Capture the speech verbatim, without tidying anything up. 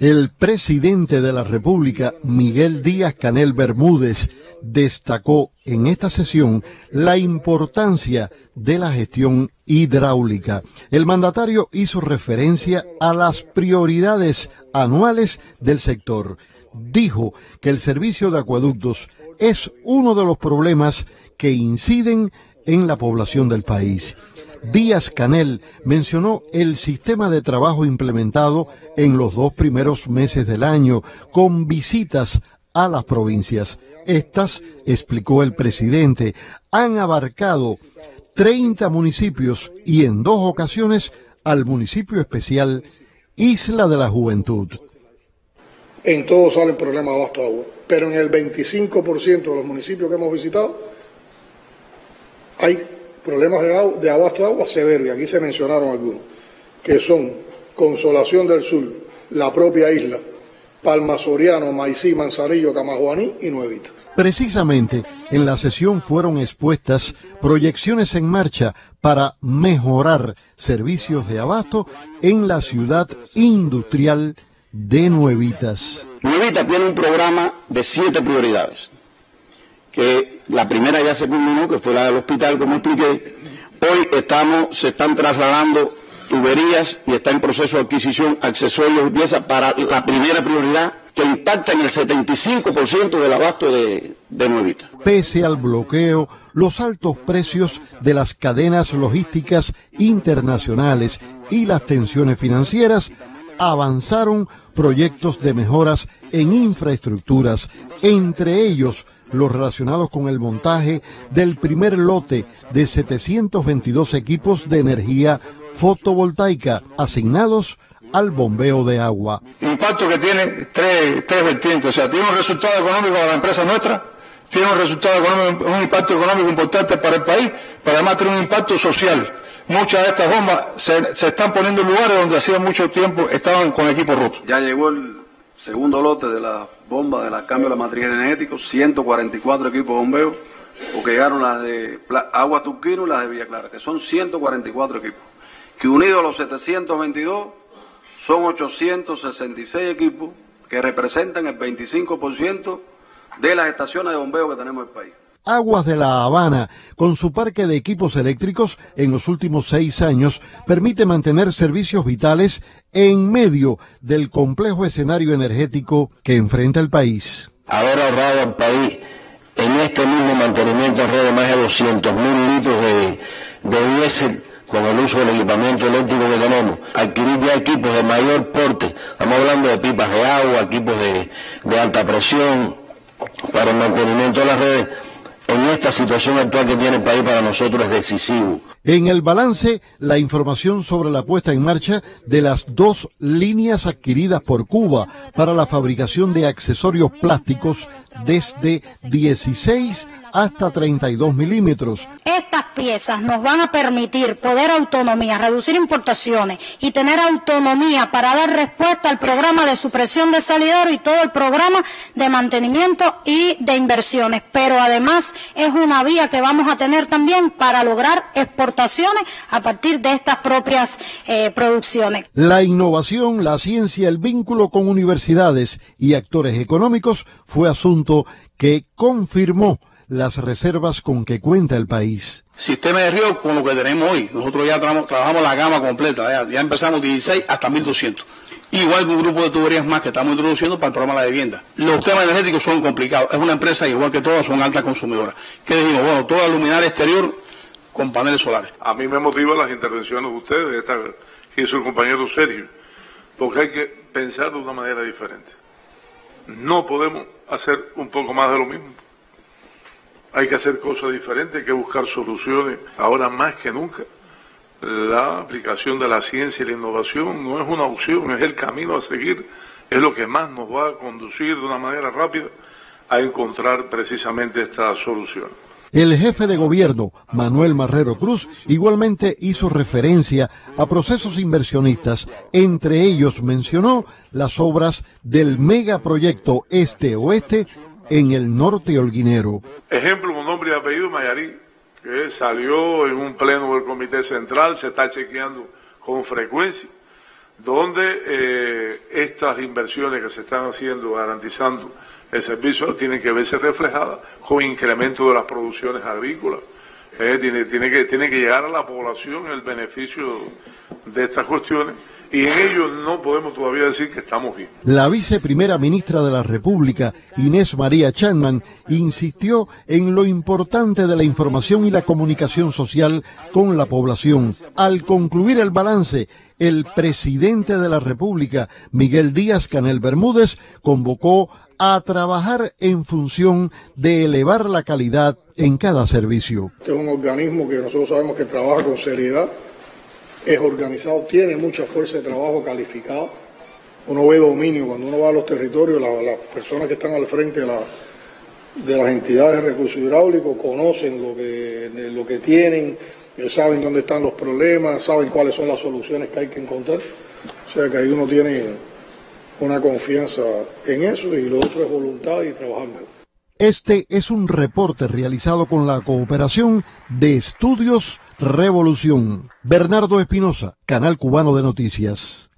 El presidente de la República, Miguel Díaz-Canel Bermúdez, destacó en esta sesión la importancia de la gestión hidráulica. El mandatario hizo referencia a las prioridades anuales del sector. Dijo que el servicio de acueductos es uno de los problemas que inciden en la población del país. Díaz-Canel mencionó el sistema de trabajo implementado en los dos primeros meses del año, con visitas a las provincias. Estas, explicó el presidente, han abarcado treinta municipios y en dos ocasiones al municipio especial Isla de la Juventud. En todos sale el problema de abasto de agua, pero en el veinticinco por ciento de los municipios que hemos visitado hay problemas de, agua, de abasto de agua severos, y aquí se mencionaron algunos, que son Consolación del Sur, la propia isla, Palma Soriano, Maicí, Manzanillo, Camajuaní y Nuevita. Precisamente en la sesión fueron expuestas proyecciones en marcha para mejorar servicios de abasto en la ciudad industrial de Nuevitas. Nuevitas tiene un programa de siete prioridades, que la primera ya se culminó, que fue la del hospital, como expliqué. Hoy estamos, se están trasladando tuberías y está en proceso de adquisición accesorios y piezas para la primera prioridad, que impacta en el setenta y cinco por ciento del abasto de, de Nuevitas. Pese al bloqueo, los altos precios de las cadenas logísticas internacionales y las tensiones financieras, avanzaron proyectos de mejoras en infraestructuras, entre ellos los relacionados con el montaje del primer lote de setecientos veintidós equipos de energía fotovoltaica asignados al bombeo de agua. Impacto que tiene tres, tres vertientes, o sea, tiene un resultado económico para la empresa nuestra, tiene un resultado económico, un impacto económico importante para el país, pero además tiene un impacto social. Muchas de estas bombas se, se están poniendo en lugares donde hacía mucho tiempo estaban con equipos rotos. Ya llegó el segundo lote de la bomba de la cambio de la matriz energética, ciento cuarenta y cuatro equipos de bombeo, porque llegaron las de Agua Turquino y las de Villa Clara, que son ciento cuarenta y cuatro equipos, que unidos a los setecientos veintidós son ochocientos sesenta y seis equipos que representan el veinticinco por ciento de las estaciones de bombeo que tenemos en el país. Aguas de La Habana, con su parque de equipos eléctricos en los últimos seis años, permite mantener servicios vitales en medio del complejo escenario energético que enfrenta el país. Haber ahorrado al país en este mismo mantenimiento alrededor de más de doscientos mil litros de, de diésel con el uso del equipamiento eléctrico que tenemos, adquirir ya equipos de mayor porte, estamos hablando de pipas de agua, equipos de, de alta presión para el mantenimiento de las redes. En esta situación actual que tiene el país, para nosotros es decisivo. En el balance, la información sobre la puesta en marcha de las dos líneas adquiridas por Cuba para la fabricación de accesorios plásticos desde dieciséis hasta treinta y dos milímetros. Estas piezas nos van a permitir poder autonomía, reducir importaciones y tener autonomía para dar respuesta al programa de supresión de salidero y todo el programa de mantenimiento y de inversiones. Pero además es una vía que vamos a tener también para lograr exportaciones a partir de estas propias eh, producciones. La innovación, la ciencia, el vínculo con universidades y actores económicos fue asunto que confirmó las reservas con que cuenta el país. Sistema de riego con lo que tenemos hoy. Nosotros ya trabajamos, trabajamos la gama completa, ya, ya empezamos dieciséis hasta mil doscientos. Igual que un grupo de tuberías más que estamos introduciendo para el programa de la vivienda. Los temas energéticos son complicados. Es una empresa, igual que todas, son altas consumidoras. ¿Qué decimos? Bueno, toda la luminaria exterior con paneles solares. A mí me motivan las intervenciones de ustedes, esta que hizo el compañero Sergio, porque hay que pensar de una manera diferente. No podemos hacer un poco más de lo mismo. Hay que hacer cosas diferentes, hay que buscar soluciones. Ahora más que nunca, la aplicación de la ciencia y la innovación no es una opción, es el camino a seguir, es lo que más nos va a conducir de una manera rápida a encontrar precisamente esta solución. El jefe de gobierno, Manuel Marrero Cruz, igualmente hizo referencia a procesos inversionistas. Entre ellos mencionó las obras del megaproyecto Este-Oeste en el norte holguinero. Ejemplo, un nombre y apellido, Mayarí, que salió en un pleno del Comité Central, se está chequeando con frecuencia, donde eh, estas inversiones que se están haciendo garantizando el servicio tienen que verse reflejadas con incremento de las producciones agrícolas. Eh, tiene, tiene, que, tiene que llegar a la población el beneficio de estas cuestiones, y en ello no podemos todavía decir que estamos bien. La viceprimera ministra de la República, Inés María Chapman, insistió en lo importante de la información y la comunicación social con la población. Al concluir el balance, el presidente de la República, Miguel Díaz-Canel Bermúdez, convocó a trabajar en función de elevar la calidad en cada servicio. Este es un organismo que nosotros sabemos que trabaja con seriedad, es organizado, tiene mucha fuerza de trabajo calificada. Uno ve dominio cuando uno va a los territorios, la, las personas que están al frente de, la, de las entidades de recursos hidráulicos conocen lo que, lo que tienen, saben dónde están los problemas, saben cuáles son las soluciones que hay que encontrar. O sea que ahí uno tiene una confianza en eso, y lo otro es voluntad y trabajar mejor. Este es un reporte realizado con la cooperación de Estudios Revolución. Bernardo Espinosa, Canal Cubano de Noticias.